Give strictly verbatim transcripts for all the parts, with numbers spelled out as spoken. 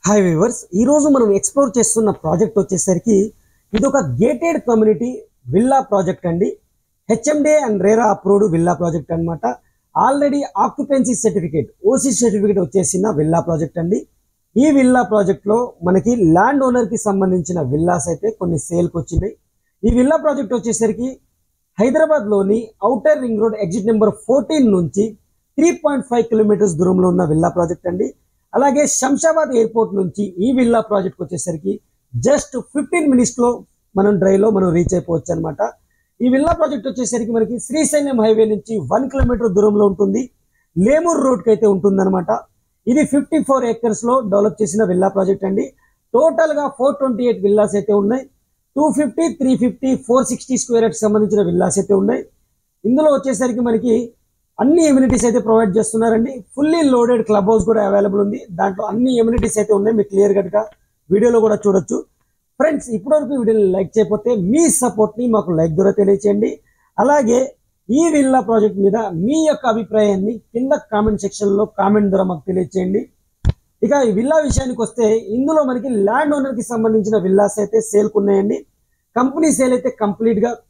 Hi viewers, ఈ రోజు మనం ఎక్స్ప్లోర్ చేస్తున్న ప్రాజెక్ట్ వచ్చేసరికి ఇది ఒక గేటెడ్ కమ్యూనిటీ విల్లా ప్రాజెక్ట్ అండి. HMDA and RERA approved villa project అన్నమాట. Already occupancy certificate OC certificate వచ్చేసిన విల్లా ప్రాజెక్ట్ అండి. ఈ విల్లా ప్రాజెక్ట్ లో మనకి ల్యాండ్ ఓనర్ కి సంబంధించిన విల్లాస్ అయితే కొన్ని సేల్కి వచ్చినాయి. ఈ విల్లా ప్రాజెక్ట్ వచ్చేసరికి హైదరాబాద్ లోని outer ring road exit number fourteen నుంచి త్రీ పాయింట్ ఫైవ్ కిలోమీటర్స్ దూరంలో ఉన్న విల్లా ప్రాజెక్ట్ అండి. అలాగే శంషాబాద్ ఎయిర్పోర్ట్ నుంచి ఈ విల్లా ప్రాజెక్ట్ వచ్చేసరికి జస్ట్ ఫిఫ్టీన్ మినిట్స్ లో మనం డ్రైవ్ లో మనం రీచ్ అయిపోవచ్చు అనమాట. ఈ విల్లా ప్రాజెక్ట్ వచ్చేసరికి మనకి శ్రీశైలం హైవే నుంచి వన్ కిలోమీటర్ దూరంలో ఉంటుంది. లేమూర్ రోడ్ కి అయితే ఉంటుంది అనమాట. ఇది ఫిఫ్టీ ఫోర్ ఏకర్స్ లో డెవలప్ చేసిన విల్లా ప్రాజెక్ట్ అండి. టోటల్ గా ఫోర్ ట్వంటీ ఎయిట్ విల్లాస్ అయితే ఉన్నాయి. Two fifty three fifty four sixty square yards సంబంధించిన విల్లాస్ అయితే ఉన్నాయి. ఇందులో వచ్చేసరికి మనకి అన్ని ఎమ్యూనిటీస్ అయితే ప్రొవైడ్ చేస్తున్నారండి. ఫుల్లీ లోడెడ్ క్లబ్ హౌస్ కూడా అవైలబుల్ ఉంది. దాంట్లో అన్ని ఎమ్యూనిటీస్ అయితే ఉన్నాయి. మీకు క్లియర్ గా వీడియోలో కూడా చూడొచ్చు. ఫ్రెండ్స్, ఇప్పటివరకు వీడియోని లైక్ చేయకపోతే మీ సపోర్ట్ ని మాకు లైక్ ద్వారా తెలియచేయండి. అలాగే ఈ విల్లా ప్రాజెక్ట్ మీద మీ యొక్క అభిప్రాయాన్ని కింద కామెంట్ సెక్షన్ లో కామెంట్ ద్వారా మాకు తెలియచేయండి. ఇక ఈ విల్లా విషయానికి వస్తే ఇందులో మనకి ల్యాండ్ ఓనర్ కి సంబంధించిన విల్లాస్ అయితే సేల్ ఉన్నాయండి. కంపెనీ సేల్ అయితే కంప్లీట్ గా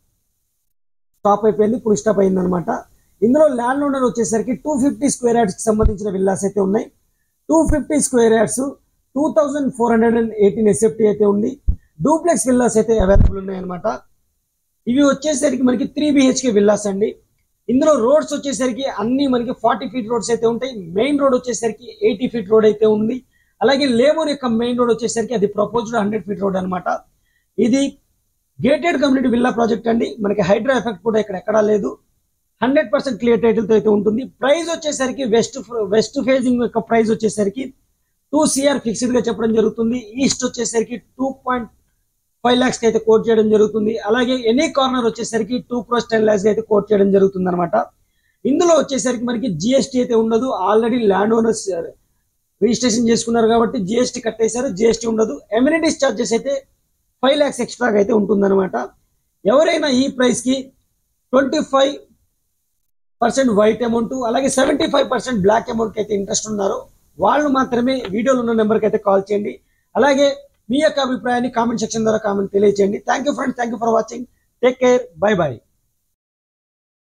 స్టాప్ అయిపోయింది, ఫుల్ స్టాప్ అయింది అనమాట. ఇందులో ల్యాండ్ ఓనర్ వచ్చేసరికి టూ ఫిఫ్టీ స్క్వేర్ యార్డ్స్ కి సంబంధించిన విల్లాస్ అయితే ఉన్నాయి. Two fifty square yards two thousand four hundred and eighteen SFT అయితే ఉంది. డూప్లెక్స్ విల్లాస్ అయితే అవైలబుల్ ఉన్నాయి అనమాట. ఇవి వచ్చేసరికి మనకి త్రీ బిహెచ్కే విల్లాస్ అండి. ఇందులో రోడ్స్ వచ్చేసరికి అన్ని మనకి ఫార్టీ ఫీట్ రోడ్స్ అయితే ఉంటాయి. మెయిన్ రోడ్ వచ్చేసరికి ఎయిటీ ఫీట్ రోడ్ అయితే ఉంది. అలాగే లేమూర్ యొక్క మెయిన్ రోడ్ వచ్చేసరికి అది ప్రపోజ్డ్ హండ్రెడ్ ఫీట్ రోడ్ అనమాట. ఇది గేటెడ్ కమ్యూనిటీ విల్లా ప్రాజెక్ట్ అండి. మనకి హైడ్రా ఎఫెక్ట్ కూడా ఇక్కడ ఎక్కడా లేదు. హండ్రెడ్ పర్సెంట్ క్లియర్ టైటిల్ తో అయితే ఉంటుంది. ప్రైస్ వచ్చేసరికి వెస్ట్ వెస్ట్ ఫేజింగ్ యొక్క ప్రైస్ వచ్చేసరికి టూ సిఆర్ ఫిక్స్డ్ గా చెప్పడం జరుగుతుంది. ఈస్ట్ వచ్చేసరికి టూ పాయింట్ ఫైవ్ లాక్స్ కి అయితే కోట్ చేయడం జరుగుతుంది. అలాగే ఎనీ కార్నర్ వచ్చేసరికి టూ క్రోస్ టెన్ లాక్స్ అయితే కోట్ చేయడం జరుగుతుంది అనమాట. ఇందులో వచ్చేసరికి మనకి జిఎస్టీ అయితే ఉండదు. ఆల్రెడీ ల్యాండ్ ఓనర్స్ రిజిస్ట్రేషన్ చేసుకున్నారు కాబట్టి జిఎస్టీ కట్టేశారు, జిఎస్టీ ఉండదు. ఎమ్యూనిటీస్ ఛార్జెస్ అయితే ఫైవ్ లాక్స్ ఎక్స్ట్రాగా అయితే ఉంటుంది అనమాట. ఎవరైనా ఈ ప్రైస్ కి twenty five percent white amount అలాగే seventy five percent black amount అయితే ఇంట్రెస్ట్ ఉన్నారో వాళ్ళు మాత్రమే వీడియోలో ఉన్న నెంబర్కి అయితే కాల్ చేయండి. అలాగే మీ యొక్క అభిప్రాయాన్ని కామెంట్ సెక్షన్ ద్వారా కామెంట్ తెలియచేయండి. Thank you friends, thank you for watching. Take care, bye by.